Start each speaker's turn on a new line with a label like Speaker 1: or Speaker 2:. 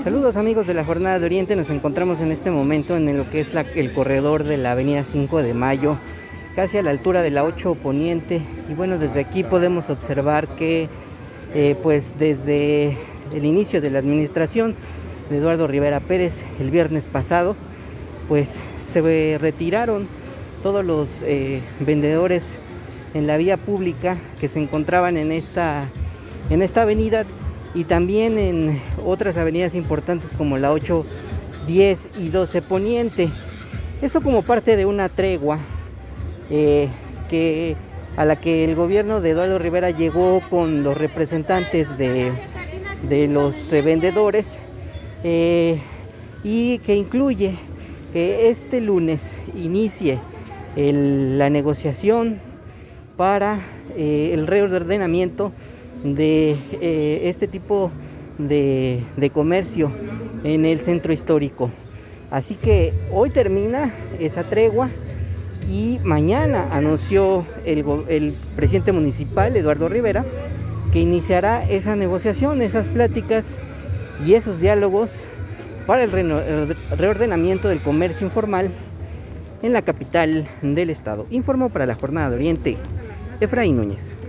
Speaker 1: Saludos amigos de la Jornada de Oriente, nos encontramos en este momento en lo que es el corredor de la avenida 5 de Mayo, casi a la altura de la 8 Poniente. Y bueno, desde aquí podemos observar que pues desde el inicio de la administración de Eduardo Rivera Pérez, el viernes pasado, pues se retiraron todos los vendedores en la vía pública que se encontraban en esta avenida, y también en otras avenidas importantes como la 8, 10 y 12 Poniente. Esto como parte de una tregua a la que el gobierno de Eduardo Rivera llegó con los representantes de los vendedores, y que incluye que este lunes inicie la negociación para el reordenamiento de este tipo de comercio en el centro histórico. Así que hoy termina esa tregua y mañana anunció el presidente municipal, Eduardo Rivera, que iniciará esa negociación, esas pláticas y esos diálogos para el reordenamiento del comercio informal en la capital del estado. Informó para la Jornada de Oriente Efraín Núñez.